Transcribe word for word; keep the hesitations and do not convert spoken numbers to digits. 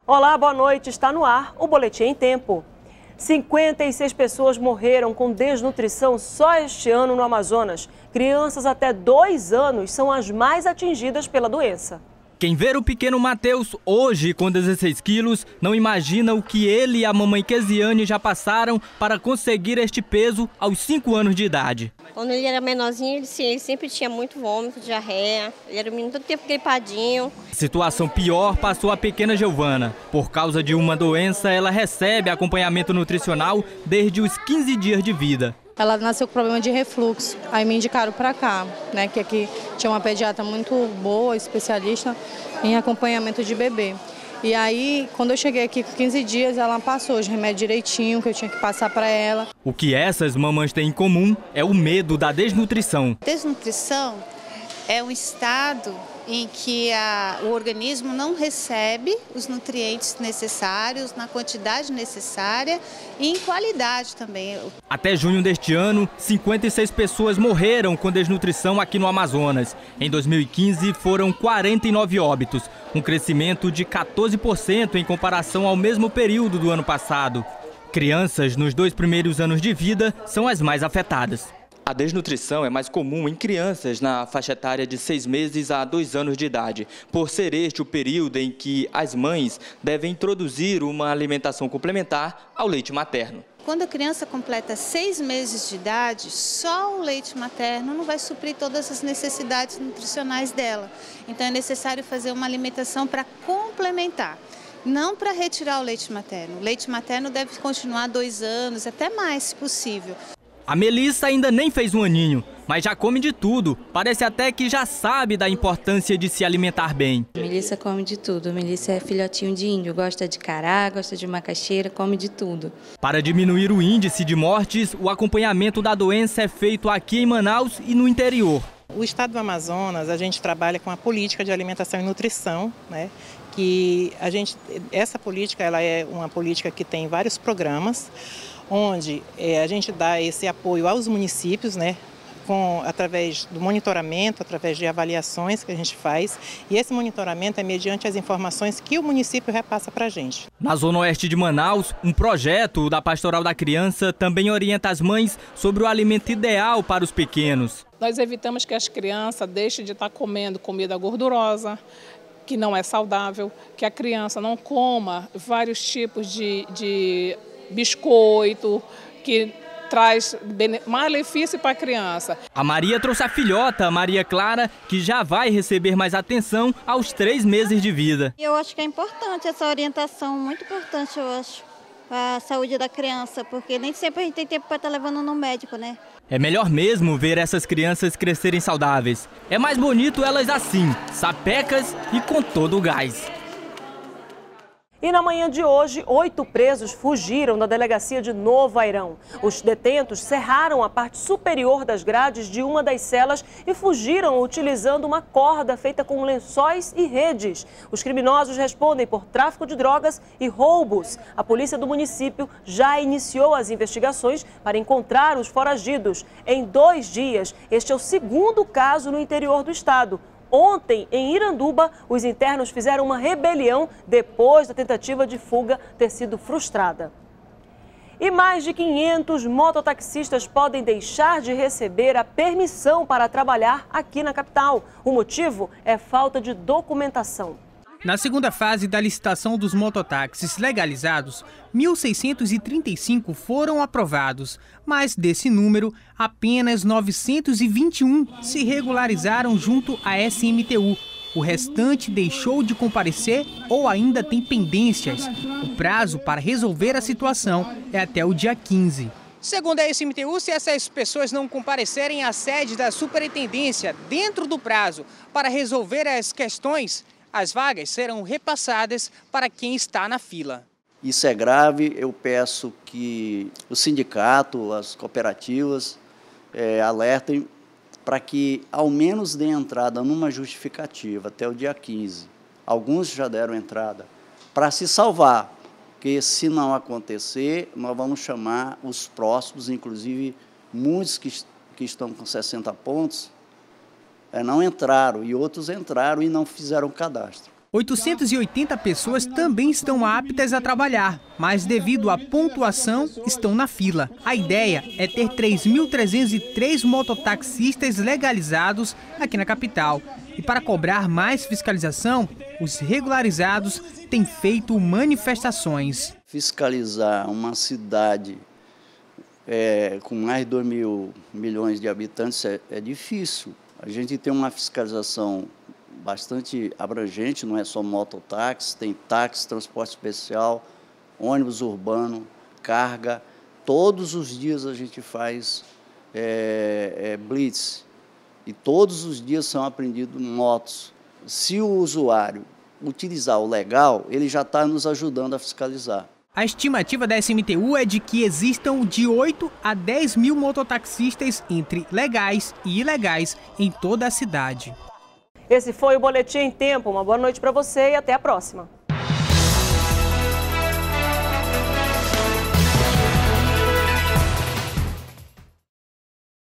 Olá, boa noite. Está no ar o Boletim em Tempo. cinquenta e seis pessoas morreram com desnutrição só este ano no Amazonas. Crianças até dois anos são as mais atingidas pela doença. Quem vê o pequeno Matheus hoje com dezesseis quilos não imagina o que ele e a mamãe Kesiane já passaram para conseguir este peso aos cinco anos de idade. Quando ele era menorzinho, ele, ele sempre tinha muito vômito, diarreia, ele era um menino todo tempo gripadinho. Situação pior passou a pequena Giovana. Por causa de uma doença, ela recebe acompanhamento nutricional desde os quinze dias de vida. Ela nasceu com problema de refluxo, aí me indicaram para cá, né, que aqui tinha uma pediatra muito boa, especialista em acompanhamento de bebê. E aí, quando eu cheguei aqui com quinze dias, ela passou os remédios direitinho, que eu tinha que passar para ela. O que essas mamães têm em comum é o medo da desnutrição. Desnutrição é um estado em que a, o organismo não recebe os nutrientes necessários, na quantidade necessária e em qualidade também. Até junho deste ano, cinquenta e seis pessoas morreram com desnutrição aqui no Amazonas. Em dois mil e quinze, foram quarenta e nove óbitos, um crescimento de quatorze por cento em comparação ao mesmo período do ano passado. Crianças nos dois primeiros anos de vida são as mais afetadas. A desnutrição é mais comum em crianças na faixa etária de seis meses a dois anos de idade, por ser este o período em que as mães devem introduzir uma alimentação complementar ao leite materno. Quando a criança completa seis meses de idade, só o leite materno não vai suprir todas as necessidades nutricionais dela. Então é necessário fazer uma alimentação para complementar, não para retirar o leite materno. O leite materno deve continuar dois anos, até mais, se possível. A Melissa ainda nem fez um aninho, mas já come de tudo. Parece até que já sabe da importância de se alimentar bem. A Melissa come de tudo. A Melissa é filhotinho de índio, gosta de cará, gosta de macaxeira, come de tudo. Para diminuir o índice de mortes, o acompanhamento da doença é feito aqui em Manaus e no interior. O estado do Amazonas, a gente trabalha com a política de alimentação e nutrição, né? Que a gente, essa política ela é uma política que tem vários programas, onde é, a gente dá esse apoio aos municípios, né, com, através do monitoramento, através de avaliações que a gente faz, e esse monitoramento é mediante as informações que o município repassa para a gente. Na zona oeste de Manaus, um projeto da Pastoral da Criança também orienta as mães sobre o alimento ideal para os pequenos. Nós evitamos que as crianças deixem de estar comendo comida gordurosa, que não é saudável, que a criança não coma vários tipos de, de biscoito, que traz malefício para a criança. A Maria trouxe a filhota, a Maria Clara, que já vai receber mais atenção aos três meses de vida. Eu acho que é importante essa orientação, muito importante, eu acho, para a saúde da criança, porque nem sempre a gente tem tempo para estar levando no médico, né? É melhor mesmo ver essas crianças crescerem saudáveis. É mais bonito elas assim, sapecas e com todo o gás. E na manhã de hoje, oito presos fugiram da delegacia de Novo Airão. Os detentos cerraram a parte superior das grades de uma das celas e fugiram utilizando uma corda feita com lençóis e redes. Os criminosos respondem por tráfico de drogas e roubos. A polícia do município já iniciou as investigações para encontrar os foragidos. Em dois dias, este é o segundo caso no interior do estado. Ontem, em Iranduba, os internos fizeram uma rebelião depois da tentativa de fuga ter sido frustrada. E mais de quinhentos mototaxistas podem deixar de receber a permissão para trabalhar aqui na capital. O motivo é falta de documentação. Na segunda fase da licitação dos mototáxis legalizados, mil seiscentos e trinta e cinco foram aprovados, mas desse número, apenas novecentos e vinte e um se regularizaram junto à S M T U. O restante deixou de comparecer ou ainda tem pendências. O prazo para resolver a situação é até o dia quinze. Segundo a S M T U, se essas pessoas não comparecerem à sede da superintendência dentro do prazo para resolver as questões, as vagas serão repassadas para quem está na fila. Isso é grave, eu peço que o sindicato, as cooperativas é, alertem para que ao menos dê entrada numa justificativa até o dia quinze. Alguns já deram entrada, para se salvar, porque se não acontecer, nós vamos chamar os próximos, inclusive muitos que, que estão com sessenta pontos, É, não entraram e outros entraram e não fizeram cadastro. oitocentas e oitenta pessoas também estão aptas a trabalhar, mas devido à pontuação estão na fila. A ideia é ter três mil trezentos e três mototaxistas legalizados aqui na capital. E para cobrar mais fiscalização, os regularizados têm feito manifestações. Fiscalizar uma cidade é, com mais de dois mil milhões de habitantes é, é difícil. A gente tem uma fiscalização bastante abrangente, não é só mototáxi, tem táxi, transporte especial, ônibus urbano, carga. Todos os dias a gente faz é, é, blitz e todos os dias são apreendidos motos. Se o usuário utilizar o legal, ele já está nos ajudando a fiscalizar. A estimativa da S M T U é de que existam de oito a dez mil mototaxistas entre legais e ilegais em toda a cidade. Esse foi o Boletim em Tempo. Uma boa noite para você e até a próxima.